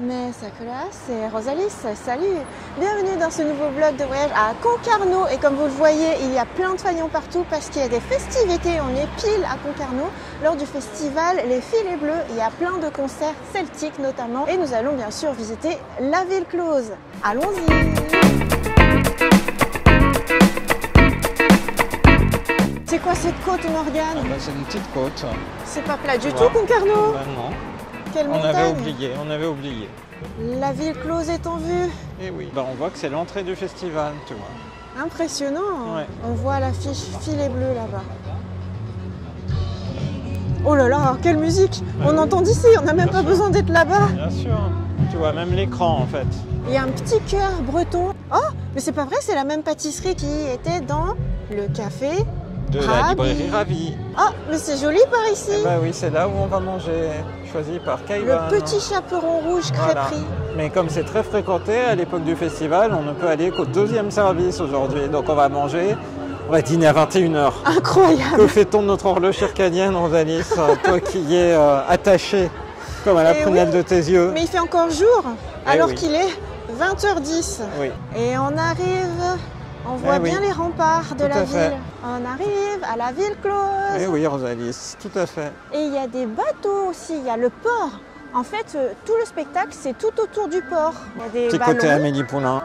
Mais Sakura, c'est Rosalis, salut! Bienvenue dans ce nouveau vlog de voyage à Concarneau. Et comme vous le voyez, il y a plein de faillons partout parce qu'il y a des festivités. On est pile à Concarneau. Lors du festival Les Filets Bleus, il y a plein de concerts celtiques notamment. Et nous allons bien sûr visiter la ville close. Allons-y! C'est quoi cette côte, Morgane? C'est une petite côte. C'est pas plat du tout, Concarneau? Non. Quelle On montagne? avait oublié. La ville close est en vue. Et oui. On voit que c'est l'entrée du festival, tu vois. Impressionnant. Ouais. On voit l'affiche Filets Bleus là-bas. Oh là là, quelle musique! On entend d'ici, on n'a même pas besoin d'être là-bas. Bien sûr. Tu vois même l'écran en fait. Il y a un petit cœur breton. Oh, mais c'est pas vrai, c'est la même pâtisserie qui était dans le café De Ravi. la librairie Ravi. Oh, mais c'est joli par ici. Eh ben oui, c'est là où on va manger. Choisi par Kaivan. Le petit chaperon rouge Voilà. crêperie. Mais comme c'est très fréquenté à l'époque du festival, on ne peut aller qu'au deuxième service aujourd'hui. Donc on va manger, on va dîner à 21h. Incroyable. Que fait-on de notre horloge circadienne, Rosalis? Toi qui y es attachée comme à la Eh prunelle oui. de tes yeux. Mais il fait encore jour, alors oui. qu'il est 20h10. Oui. Et on arrive, on voit oui. bien les remparts de Tout la à ville. fait. On arrive à la ville close. Eh oui, Rosalis, tout à fait. Et il y a des bateaux aussi, il y a le port. En fait, tout le spectacle, c'est tout autour du port. Il y a des Petit côté ballons. Amélie Poulain.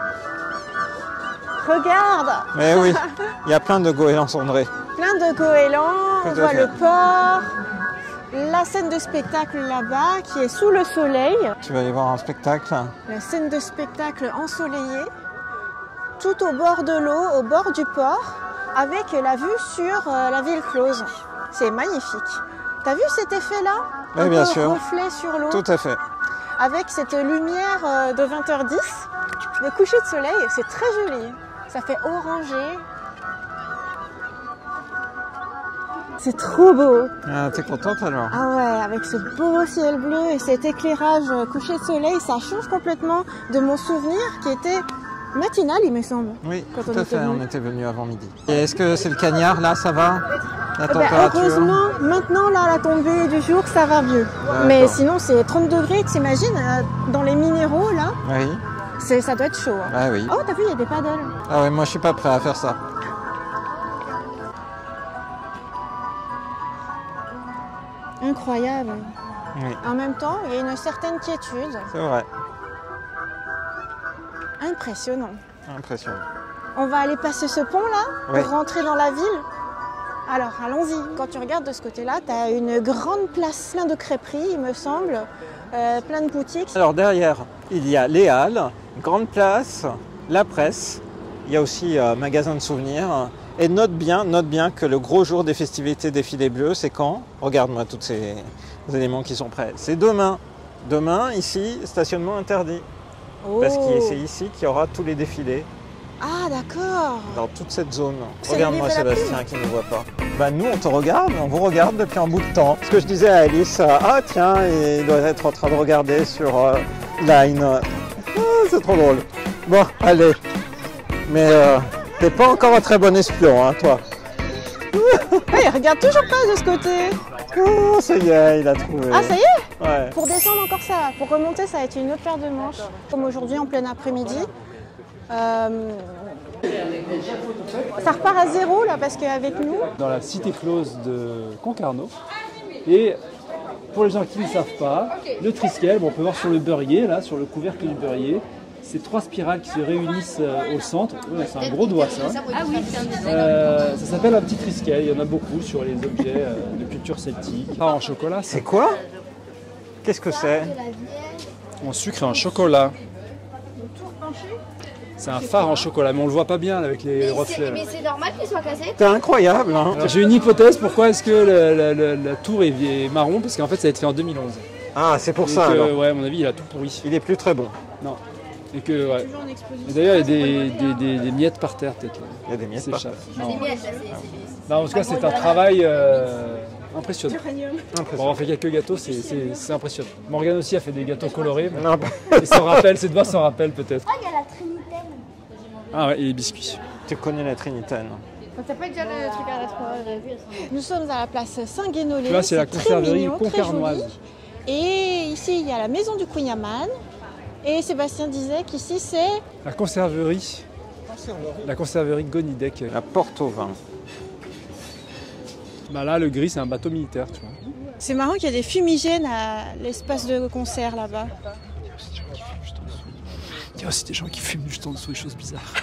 Regarde, Mais oui, il y a plein de goélands cendrés. plein de goélands, on Tout à voit fait. le port. La scène de spectacle là-bas qui est sous le soleil. Tu vas aller voir un spectacle. La scène de spectacle ensoleillée. Tout au bord de l'eau, au bord du port, avec la vue sur la ville close. C'est magnifique. T'as vu cet effet-là? Oui, Un bien peu sûr. reflet sur l'eau. Tout à fait. Avec cette lumière de 20h10, le coucher de soleil, c'est très joli. Ça fait orangé. C'est trop beau. Ah, t'es contente alors? Ah ouais, avec ce beau ciel bleu et cet éclairage coucher de soleil, ça change complètement de mon souvenir qui était matinal, il me semble. Oui, Quand tout on à était fait, venu. on était venu avant midi. Et est-ce que c'est le cagnard là, ça va? La Eh ben, température? heureusement, maintenant, là, la tombée du jour, ça va mieux. D'accord. Mais sinon, c'est 30 degrés, t'imagines, dans les minéraux, là, Oui, ça doit être chaud. Hein. ah oui. Oh, t'as vu, il y a des paddles. Ah oui, moi je suis pas prêt à faire ça. Incroyable. Oui, En même temps, il y a une certaine quiétude. c'est vrai. Impressionnant. Impressionnant. On va aller passer ce pont-là pour Oui. rentrer dans la ville. Alors, allons-y. Quand tu regardes de ce côté-là, tu as une grande place, plein de crêperies, il me semble, plein de boutiques. Alors derrière, il y a les Halles, grande place, la presse. Il y a aussi magasin de souvenirs. Et note bien que le gros jour des festivités des Filets Bleus, c'est quand? Regarde-moi tous ces éléments qui sont prêts. C'est demain. Demain, ici, stationnement interdit. Oh. Parce que c'est ici qu'il y aura tous les défilés Ah, d'accord. dans toute cette zone. C'est Regarde-moi le livre et la Sébastien qui ne voit pas. Bah nous on te regarde, on vous regarde depuis un bout de temps. Ce que je disais à Alice, ah tiens, il doit être en train de regarder sur Line. Ah, c'est trop drôle. Bon, allez. Mais t'es pas encore un très bon espion, hein, toi. Il regarde toujours pas de ce côté. Oh, ça y est, il a trouvé. Ah, ça y est? Ouais. Pour descendre encore ça, pour remonter, ça va être une autre paire de manches. Comme aujourd'hui en plein après-midi. Ça repart à zéro là parce qu'avec nous, Dans la cité close de Concarneau. Et pour les gens qui ne savent pas, le Triskel, bon, on peut voir sur le beurrier, là, sur le couvercle du beurrier, c'est 3 spirales qui se réunissent au centre. Ouais, c'est un gros doigt ça. Ah oui, c'est un design. Ça s'appelle un petit Triskel, il y en a beaucoup sur les objets de culture celtique. Pas en chocolat, C'est quoi? Qu'est-ce que c'est? en sucre et en chocolat. C'est un phare en chocolat, mais on le voit pas bien là, avec les reflets. Mais c'est normal qu'il soit cassé. C'est incroyable, hein? Alors, j'ai une hypothèse, pourquoi est-ce que la tour est marron? Parce qu'en fait ça a été fait en 2011. Ah, c'est pour Et ça que, alors. ouais, à mon avis, il a tout pourri. Il est plus très bon. Non. Et que, ouais. Et d'ailleurs, il y a des miettes par terre, peut-être. Il y a des miettes par terre. Des miettes, là, c'est. Non, en tout cas, c'est un travail impressionnant. Impressionnant. Bon, on fait quelques gâteaux, c'est impressionnant. Morgane aussi a fait des gâteaux colorés. Mais Non, bah, il s'en rappelle, ses doigts s'en rappellent peut-être. Ah, il y a la Trinitaine. Ah ouais, et les biscuits. tu connais la Trinitaine. T'as pas déjà le truc à la 3 nous sommes à la place Saint-Guénolé. Tu vois, c'est la très conserverie mignon, très concarnoise. joli. Et ici, il y a la maison du Cunyaman. Et Sébastien disait qu'ici, c'est... La conserverie Gonidec. La porte au vin. Bah là, le gris, c'est un bateau militaire, tu vois. C'est marrant qu'il y a des fumigènes à l'espace de concert là-bas. Il y a aussi des gens qui fument juste en dessous des choses bizarres.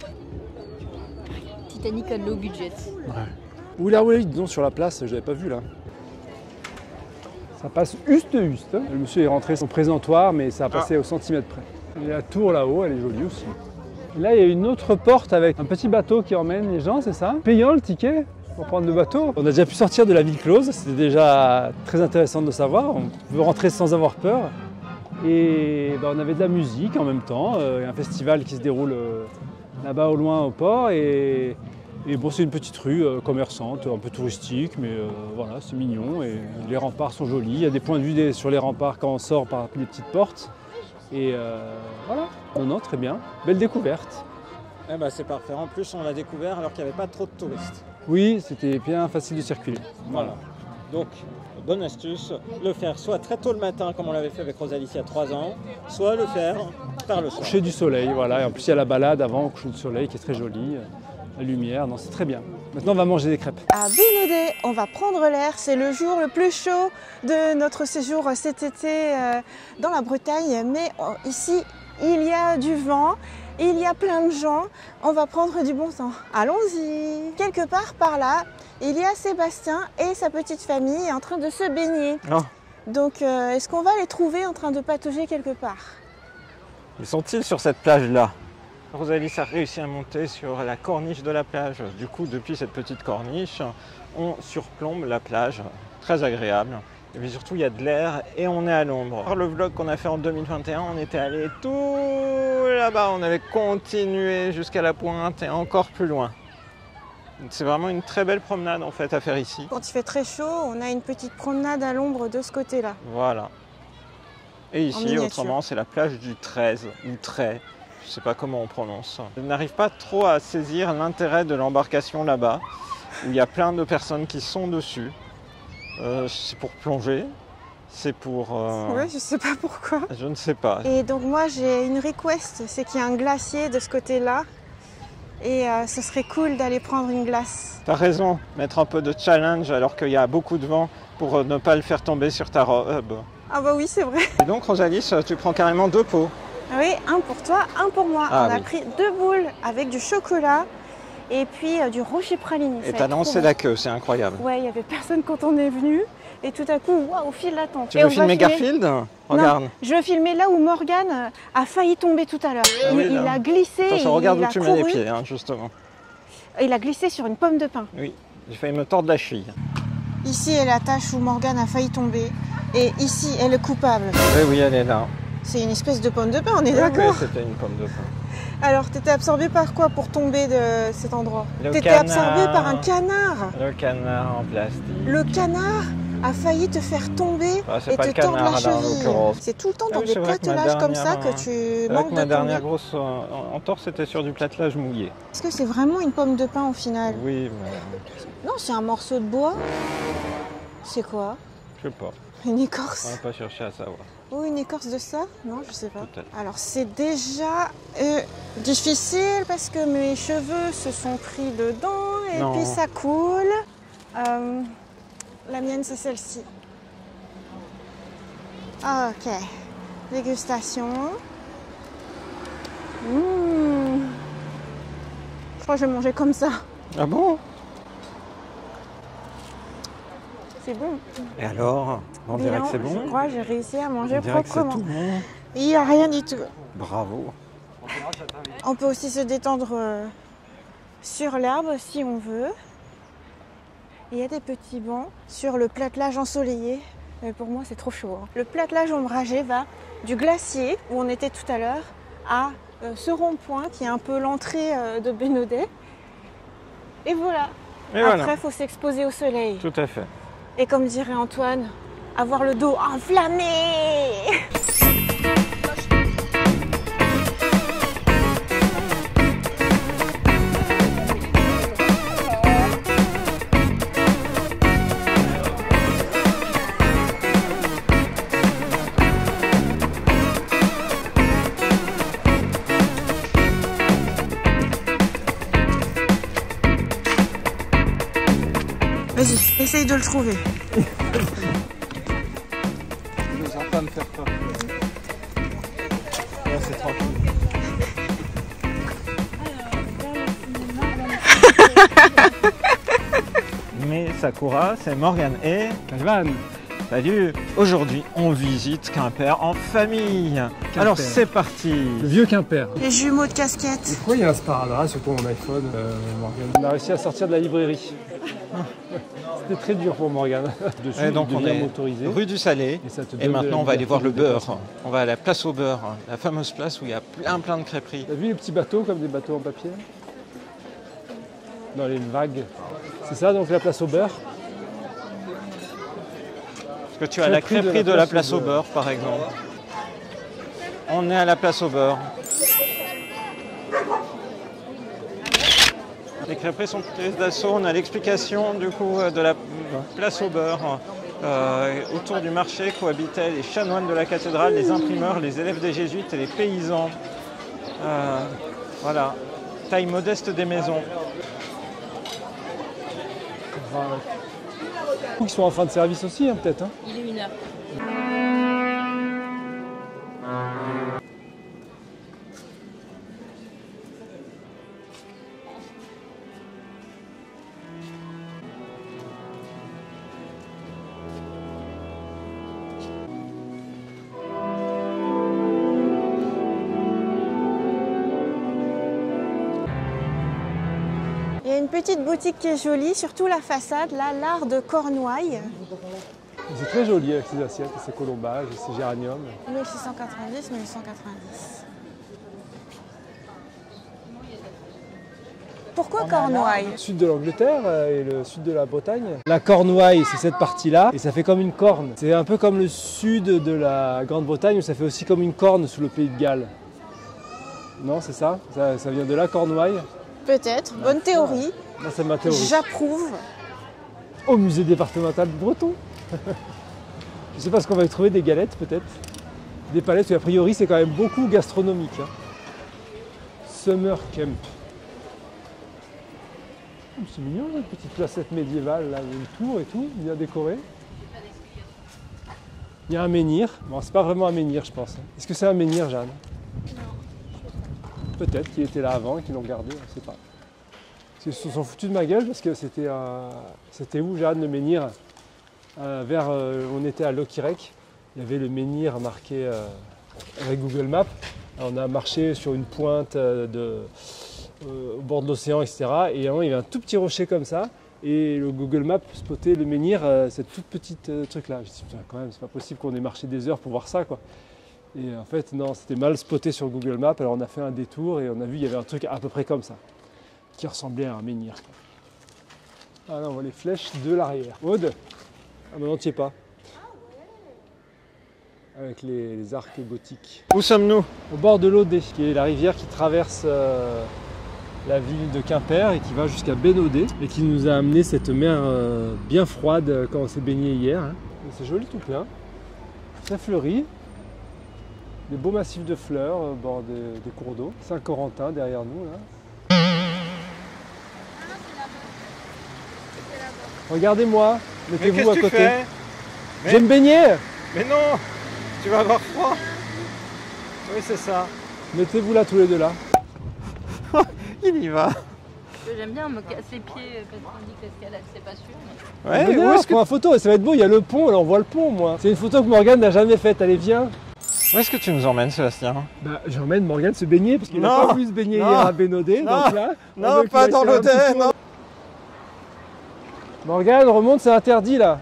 Titanic à low budget. Ouais. Oui, disons sur la place, je l'avais pas vu là. Ça passe juste. Le monsieur est rentré son présentoir, mais ça a passé au centimètre près. Et la tour là-haut, elle est jolie aussi. Et là, il y a une autre porte avec un petit bateau qui emmène les gens, c'est ça? Payant le ticket pour prendre le bateau. On a déjà pu sortir de la ville close, c'était déjà très intéressant de le savoir. On peut rentrer sans avoir peur. Et on avait de la musique en même temps, il y a un festival qui se déroule là-bas au loin au port. Et bon, c'est une petite rue commerçante, un peu touristique, mais voilà, c'est mignon. Et les remparts sont jolis, il y a des points de vue sur les remparts quand on sort par des petites portes. Et voilà, non, très bien, belle découverte. Eh ben, c'est parfait, en plus on l'a découvert alors qu'il n'y avait pas trop de touristes. Oui, c'était bien facile de circuler. Voilà. Donc, bonne astuce, le faire soit très tôt le matin, comme on l'avait fait avec Rosalie il y a 3 ans, soit le faire tard le soir. Coucher du soleil, voilà. Et en plus, il y a la balade avant au coucher du soleil qui est très jolie. La lumière, non, c'est très bien. Maintenant, on va manger des crêpes. À Bénodet, on va prendre l'air. C'est le jour le plus chaud de notre séjour cet été dans la Bretagne. Mais ici, il y a du vent. Il y a plein de gens, on va prendre du bon temps. Allons-y. Quelque part par là, il y a Sébastien et sa petite famille en train de se baigner. Oh. Donc est-ce qu'on va les trouver en train de patauger quelque part? Ils sont-ils sur cette plage-là? Rosalie a réussi à monter sur la corniche de la plage. Du coup, depuis cette petite corniche, on surplombe la plage. Très agréable. Et puis surtout, il y a de l'air et on est à l'ombre. Le vlog qu'on a fait en 2021, on était allé tout là-bas. On avait continué jusqu'à la pointe et encore plus loin. C'est vraiment une très belle promenade en fait à faire ici. Quand il fait très chaud, on a une petite promenade à l'ombre de ce côté-là. Voilà. Et ici, autrement, c'est la plage du 13 ou Trait. Je ne sais pas comment on prononce. Je n'arrive pas trop à saisir l'intérêt de l'embarcation là-bas, où il y a plein de personnes qui sont dessus. C'est pour plonger, c'est pour... Ouais, je sais pas pourquoi. Je ne sais pas. Et donc moi j'ai une request, c'est qu'il y a un glacier de ce côté-là. Et ce serait cool d'aller prendre une glace. T'as raison, mettre un peu de challenge alors qu'il y a beaucoup de vent pour ne pas le faire tomber sur ta robe. Ah bah oui, c'est vrai. Et donc Rosalie, tu prends carrément 2 pots. Oui, un pour toi, un pour moi. Ah, on a pris 2 boules avec du chocolat. Et puis du rocher praliné. Et t'as lancé la queue, c'est incroyable. Ouais, il n'y avait personne quand on est venu. Et tout à coup, waouh, file l'attente. Tu veux filmer Garfield? Regarde. Non, je veux filmer là où Morgane a failli tomber tout à l'heure. Ah oui, il a glissé. Attention, regarde où tu mets les couru. pieds, justement. Il a glissé sur une pomme de pin. Oui, j'ai failli me tordre la cheville. Ici est la tâche où Morgane a failli tomber. Et ici est le coupable. Oui, elle est là. C'est une espèce de pomme de pin, on est Oui, d'accord? c'était une pomme de pin. Alors, t'étais absorbé par quoi pour tomber de cet endroit? Le T'étais canard. absorbé par un canard. Le canard en plastique. Le canard a failli te faire tomber c'est et pas te le tordre la canard, là, en cheville. l'occurrence. C'est tout le temps Ah dans oui, des c'est vrai que ma platelages comme ça dernière, que tu Avec manques ma de dernière tomber. grosse entorse, c'était sur du platelage mouillé. Est-ce que c'est vraiment une pomme de pin au final? Oui, mais Non, c'est un morceau de bois. C'est quoi? je sais pas. Une On écorce? va pas chercher à savoir. Oh, une écorce de ça? Non, je sais pas. Peut-être. Alors, c'est déjà difficile parce que mes cheveux se sont pris dedans et Non. puis ça coule. La mienne, c'est celle-ci. Ok. Dégustation. Je crois que je vais manger comme ça. Ah bon? C'est bon. Et alors? On dirait que c'est bon? Je crois que j'ai réussi à manger On dirait que c'est proprement. tout bon. Il n'y a rien du tout. Bravo. On peut aussi se détendre sur l'herbe si on veut. Il y a des petits bancs sur le platelage ensoleillé. Mais pour moi, c'est trop chaud. Le platelage ombragé va du glacier, où on était tout à l'heure, à ce rond-point qui est un peu l'entrée de Bénodet. Et voilà. Et Après, voilà. il faut s'exposer au soleil. Tout à fait. Et comme dirait Antoine, avoir le dos enflammé. Essaye de le trouver. Je ne sens pas me faire peur. Là, c'est tranquille. Mais Sakura, c'est Morgane et Calvan. salut. Aujourd'hui, on visite Quimper en famille. Alors c'est parti. Le vieux Quimper. Les jumeaux de casquette. Pourquoi il y a un sparadrap sur ton iPhone, Morgane? On a réussi à sortir de la librairie. C'était très dur pour Morgane. Et donc on est motorisé. rue du Salé. Et, ça te Et donne maintenant, on va aller voir le liberté de beurre. déplacement. On va à la place au beurre, la fameuse place où il y a plein de crêperies. T'as vu les petits bateaux comme des bateaux en papier? Dans les vagues. C'est ça donc la place au beurre? Parce que tu as la crêperie de la place au beurre, par exemple. On est à la place au beurre. Les crêperies sont prises d'assaut. On a l'explication du coup de la place au beurre. Autour du marché cohabitaient les chanoines de la cathédrale, les imprimeurs, les élèves des jésuites et les paysans. Voilà, taille modeste des maisons. Ils sont en fin de service aussi, hein, peut-être. Hein. Il est 1h. Il y a une petite boutique qui est jolie, surtout la façade, là, l'art de Cornouailles. C'est très joli avec ces assiettes, ces colombages, ces géraniums. 1690, 1890. Pourquoi Cornouailles? Le sud de l'Angleterre et le sud de la Bretagne. La Cornouaille, c'est cette partie-là, et ça fait comme une corne. C'est un peu comme le sud de la Grande-Bretagne, où ça fait aussi comme une corne sous le pays de Galles. Non, c'est ça, ça vient de la Cornouaille. Peut-être, bonne théorie. Non, c'est ma théorie. J'approuve. Au musée départemental breton. Je sais pas ce qu'on va y trouver, des galettes peut-être. Des palettes, a priori c'est quand même beaucoup gastronomique. Hein. Summer Camp. Oh, c'est mignon, une petite placette médiévale, là, il y a une tour et tout, bien décorée. Il y a un menhir. Bon, c'est pas vraiment un menhir, je pense. Est-ce que c'est un menhir, Jeanne? Non. Peut-être qu'il était là avant et qu'ils l'ont gardé, on ne sait pas. Ils se sont foutus de ma gueule parce que c'était où, Jeanne, le menhir? On était à Loquirec, il y avait le menhir marqué avec Google Maps. Alors, on a marché sur une pointe au bord de l'océan, etc. Et il y avait un tout petit rocher comme ça. Et le Google Maps spottait le menhir, cette toute petite truc-là. Je me suis dit, quand même, c'est pas possible qu'on ait marché des heures pour voir ça, quoi. Et en fait, non, c'était mal spoté sur Google Maps. Alors on a fait un détour et on a vu, il y avait un truc à peu près comme ça, qui ressemblait à un menhir, quoi. Ah là, on voit les flèches de l'arrière. Aude, ah maintenant tu n'y es pas. Avec les arcs gothiques. Où sommes-nous? Au bord de l'Odé, qui est la rivière qui traverse la ville de Quimper et qui va jusqu'à Bénodet et qui nous a amené cette mer bien froide quand on s'est baigné hier. Hein. C'est joli tout plein, très fleuri, des beaux massifs de fleurs au bord des cours d'eau. Saint-Corentin derrière nous là. Regardez-moi, mettez-vous à côté. Je vais me baigner. Mais non, tu vas avoir froid. Oui, c'est ça. Mettez-vous là tous les deux là. Il y va. J'aime bien me casser les pieds parce qu'on dit que l'escalade c'est pas sûr. Mais... Ouais, Venez, où là, est-ce prends la photo, ça va être beau, il y a le pont, là on voit le pont moi. C'est une photo que Morgane n'a jamais faite, allez viens. Où est-ce que tu nous emmènes, Sébastien? Bah j'emmène Morgane se baigner parce qu'il n'a Non, pas voulu se baigner non, hier à Bénodet. non, Donc là, non, on veut pas qu'il dans aille faire un l'Odé, petit tour. non. Morgane, remonte, c'est interdit là.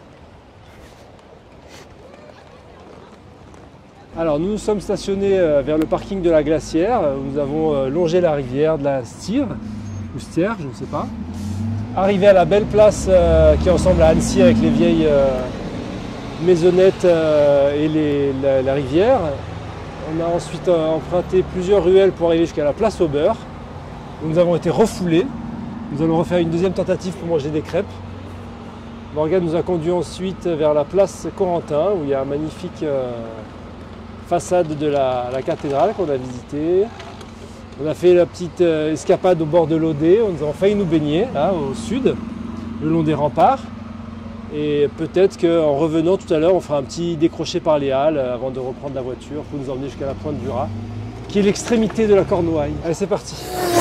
Alors nous nous sommes stationnés vers le parking de la Glacière. Nous avons longé la rivière de la Styre, ou Stière, je ne sais pas. Arrivé à la belle place qui ressemble à Annecy avec les vieilles maisonnettes et la rivière. On a ensuite emprunté plusieurs ruelles pour arriver jusqu'à la place au beurre. Nous avons été refoulés. Nous allons refaire une deuxième tentative pour manger des crêpes. Morgane nous a conduit ensuite vers la place Corentin où il y a un magnifique façade de la cathédrale qu'on a visitée. On a fait la petite escapade au bord de l'Odé. Nous avons failli nous baigner là au sud, le long des remparts. Et peut-être qu'en revenant tout à l'heure, on fera un petit décroché par les Halles avant de reprendre la voiture pour nous emmener jusqu'à la pointe du Raz, qui est l'extrémité de la Cornouaille. Allez, c'est parti.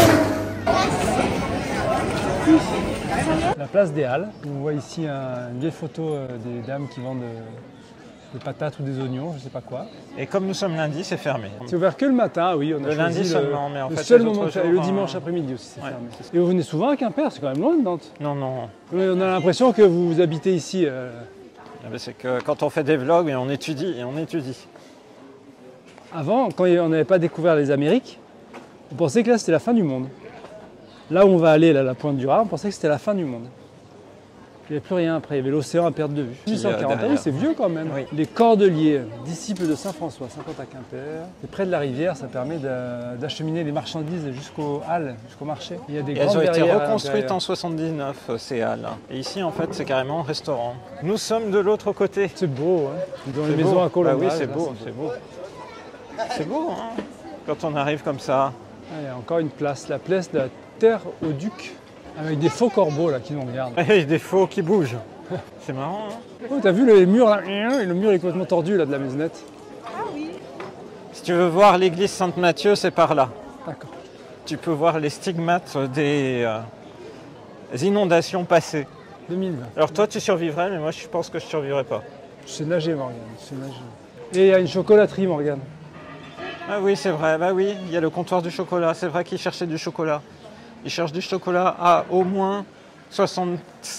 La place des Halles. On voit ici une vieille photo des dames qui vendent des patates ou des oignons, je ne sais pas quoi. Et comme nous sommes lundi, c'est fermé. C'est ouvert que le matin, oui. On a le lundi choisi seulement, mais en le fait, seul les moment autres et le jours, dimanche après-midi aussi, c'est ouais, fermé. c'est ça. Et vous venez souvent à Quimper, c'est quand même loin de Nantes. Non, non. Oui, on a l'impression que vous habitez ici. C'est que quand on fait des vlogs, on étudie et on étudie. Avant, quand on n'avait pas découvert les Amériques, on pensait que là c'était la fin du monde. Là où on va aller, là, la pointe du Raz, on pensait que c'était la fin du monde. Il n'y avait plus rien après, il y avait l'océan à perte de vue. 1840, oui, c'est vieux quand même. Oui. Les Cordeliers, disciples de Saint François, 50 à Quimper. Et près de la rivière, ça permet d'acheminer les marchandises jusqu'aux halles, jusqu'au marché. Il y a des Et elles grandes ont été verrières à reconstruites l'intérieur. en 79, ces halles. Et ici, en fait, c'est carrément un restaurant. Nous sommes de l'autre côté. C'est beau, hein. Dans les C'est maisons beau. à Colombage. Bah oui, c'est là, beau, c'est beau. C'est beau, hein, quand on arrive comme ça. Ah, il y a encore une place, la place de la Terre au Duc, avec des faux corbeaux là qui nous regardent. Et des faux qui bougent. C'est marrant, hein. Oh, t'as vu le mur là? Le mur est complètement tordu là de la maisonnette. Si tu veux voir l'église Sainte-Mathieu, c'est par là. D'accord. Tu peux voir les stigmates des inondations passées. 2020. Alors toi, tu survivrais, mais moi, je pense que je survivrais pas. Je sais nager, Morgane. Je sais nager. Et il y a une chocolaterie, Morgane. Ah oui, c'est vrai. Bah oui, il y a le comptoir du chocolat. C'est vrai qu'ils cherchaient du chocolat. Ils cherchent du chocolat à au moins 70%.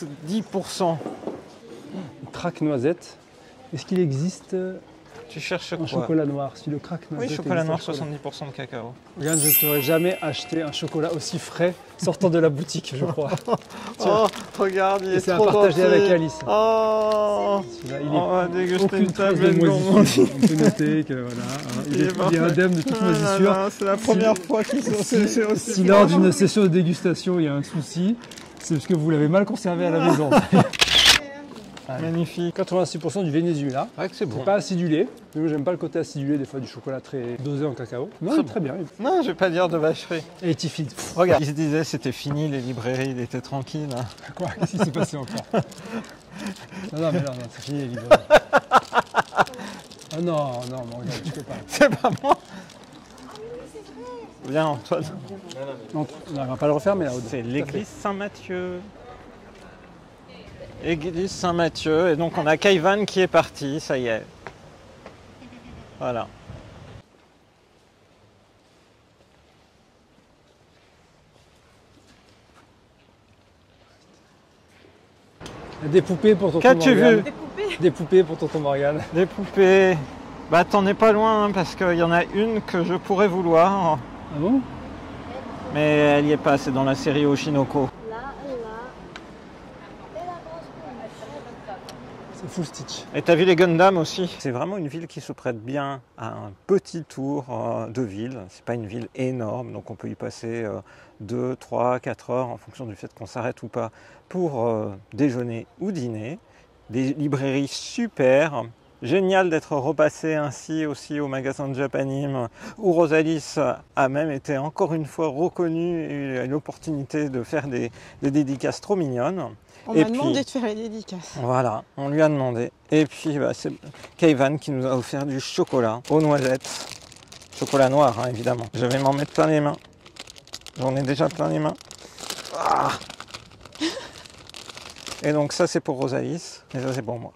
Une craque noisette. Est-ce qu'il existe Tu cherches un quoi? chocolat noir? Si le craque Oui, noisette chocolat noir, existe, 70% de cacao. Morgane, je ne t'aurais jamais acheté un chocolat aussi frais sortant de la boutique, je crois. Oh, regarde, il Et est c'est à trop partager gentil. avec Alice. Oh, Celui-là, il est on va déguster aucune une trace de tablette moisissure. gourmandise. On peut noter que voilà, hein, il est parfait. indemne de toute Ah là moisissure. là, c'est la première fois qu'ils sont c'est aussi Si lors d'une session de dégustation il y a un souci, c'est parce que vous l'avez mal conservé à la maison. magnifique. 86% du Venezuela. C'est vrai que c'est bon. C'est pas acidulé. Moi, j'aime pas le côté acidulé des fois du chocolat très dosé en cacao. Non, il est très bien. Non, je vais pas dire de vacherie. Et Tiffy. Regarde, il se disait c'était fini, les librairies, il était tranquille. Quoi? Qu'est-ce qui s'est passé encore? Non, non, c'est fini les librairies. Ah non, non, mais regarde, tu peux pas. C'est pas moi. Viens Antoine. Non, on va pas le refaire, mais là, C'est l'église Saint-Mathieu. Église Saint-Mathieu. Et donc on a Kaivan qui est parti, ça y est. Voilà. Des poupées pour tonton Qu'as-tu Morgane. vu? Des poupées. Des poupées pour tonton Morgane. Des poupées. Bah t'en es pas loin hein, parce qu'il y en a une que je pourrais vouloir. Ah bon? Mais elle y est pas, c'est dans la série Oshinoko. C'est full stitch. Et t'as vu les Gundam aussi? C'est vraiment une ville qui se prête bien à un petit tour de ville. C'est pas une ville énorme, donc on peut y passer 2, 3, 4 heures en fonction du fait qu'on s'arrête ou pas pour déjeuner ou dîner. Des librairies super. Génial d'être repassé ainsi aussi au magasin de Japanime où Rosalis a même été encore une fois reconnue et a eu l'opportunité de faire des dédicaces trop mignonnes. On Et m'a puis- demandé de faire les dédicaces. Voilà, on lui a demandé. Et puis bah, c'est Kaivan qui nous a offert du chocolat aux noisettes. Chocolat noir, hein, évidemment. Je vais m'en mettre plein les mains. J'en ai déjà plein les mains. Ah et donc ça c'est pour Rosalis, et ça c'est pour moi.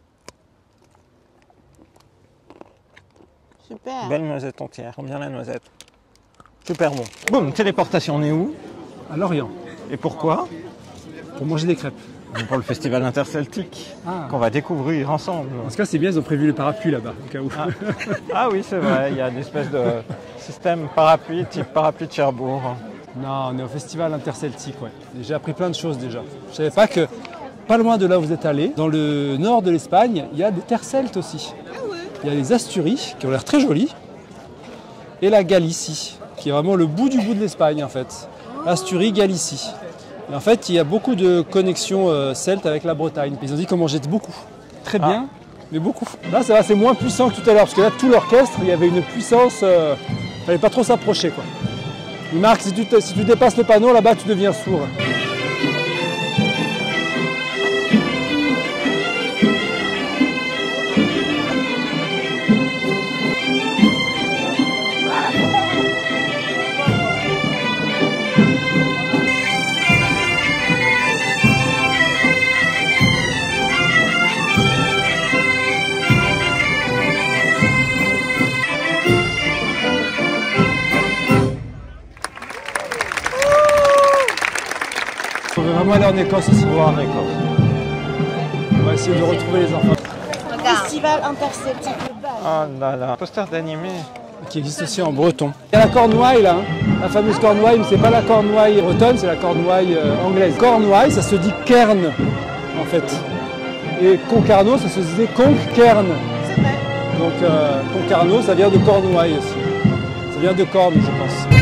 Super. Belle noisette entière, j'aime bien la noisette. Super bon. Boum, téléportation, on est où? À Lorient, Et pourquoi? pour manger des crêpes. Pour le festival interceltique, Ah. qu'on va découvrir ensemble. En ce cas, c'est bien, ils ont prévu les parapluies là-bas, au cas où. Ah oui, c'est vrai, il y a une espèce de système parapluie, type parapluie de Cherbourg. Non, on est au festival interceltique, ouais. Et j'ai appris plein de choses déjà. Je savais pas que, pas loin de là où vous êtes allé, dans le nord de l'Espagne, il y a des terres celtes aussi. Il y a les Asturies, qui ont l'air très jolies, et la Galicie, qui est vraiment le bout du bout de l'Espagne en fait. Asturies, Galicie. Et en fait, il y a beaucoup de connexions celtes avec la Bretagne. Ils ont dit qu'on mangeait beaucoup. Très bien, mais beaucoup. Là, ça va, c'est moins puissant que tout à l'heure, parce que là, tout l'orchestre, il y avait une puissance, fallait pas trop s'approcher, quoi. Il marque, si tu dépasses le panneau, là-bas, tu deviens sourd. vraiment aller en Écosse aussi. Voir en Écosse. On va essayer de retrouver les enfants. Festival interceltique de Bâle. Oh là là, poster d'animé. Qui existe aussi en breton. Il y a la cornouaille là, hein. La fameuse cornouaille, mais c'est pas la cornouaille bretonne, c'est la cornouaille anglaise. Cornouaille, ça se dit cairn en fait. Et Concarneau, ça se disait conque-cairn. C'est vrai. Donc Concarneau, ça vient de cornouaille aussi. Ça vient de corne, je pense.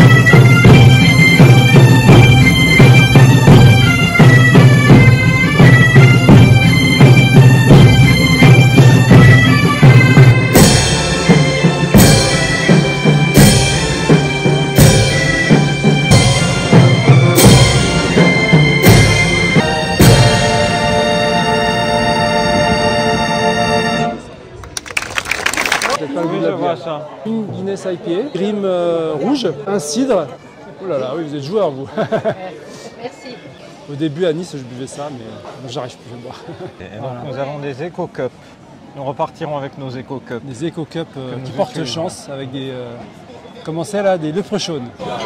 Ça. Une Guinness IPA, Grim rouge, un cidre. Oh là là, oui, vous êtes joueur vous. Merci. Au début à Nice, je buvais ça, mais j'arrive plus à boire. Et donc, nous avons des Eco Cups. Nous repartirons avec nos Eco Cups. Des Eco Cups nous qui portent utilisons. chance avec des. Comment c'est là? Des leprechauns.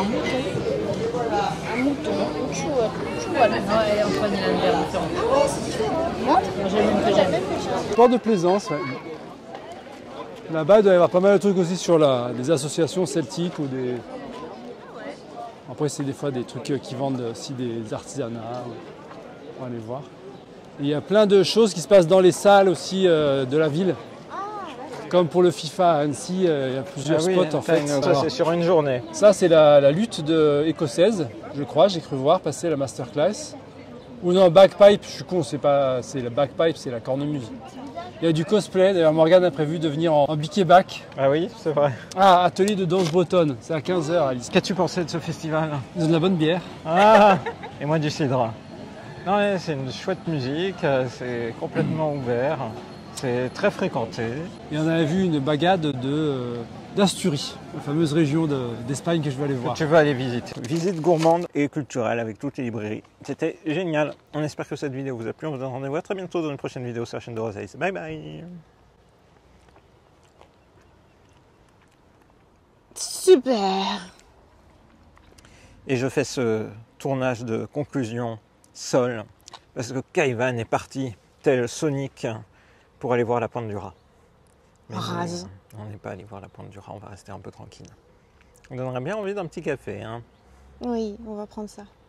Un mouton. Ouais, Antoine, il a une verre différent. Moi, j'ai le même que j'aime. Sport de plaisance, ouais. Là-bas, il doit y avoir pas mal de trucs aussi sur des associations celtiques ou des. Après, c'est des fois des trucs qui vendent aussi des artisanats. On va aller voir. Et il y a plein de choses qui se passent dans les salles aussi de la ville. Comme pour le FIFA à Annecy, il y a plusieurs spots en fait. Ça, Alors, c'est sur une journée. ça, c'est la lutte écossaise, je crois. J'ai cru voir passer la masterclass. Ou non, bagpipe, je suis con, c'est la bagpipe, c'est la cornemuse. Il y a du cosplay, d'ailleurs Morgane a prévu de venir en biquet-bac. Ah oui, c'est vrai. Ah, atelier de danse bretonne, c'est à 15h Alice. Qu'as-tu pensé de ce festival? Ils ont de la bonne bière. Ah, et moi du cidre. Non, mais c'est une chouette musique, c'est complètement ouvert, c'est très fréquenté. Et on avait vu une bagade d'Asturie, la fameuse région d'Espagne que je vais aller voir. Tu veux aller visiter. Visite gourmande et culturelle avec toutes les librairies. C'était génial. On espère que cette vidéo vous a plu. On vous donne rendez-vous à très bientôt dans une prochaine vidéo sur la chaîne de Rosaïs. Bye bye. Super. Et je fais ce tournage de conclusion seul parce que Kaivan est parti tel Sonic pour aller voir la pointe du rat. Mais Rase. on n'est pas allé voir la pointe du rat, on va rester un peu tranquille. On donnerait bien envie d'un petit café, hein. Oui, on va prendre ça.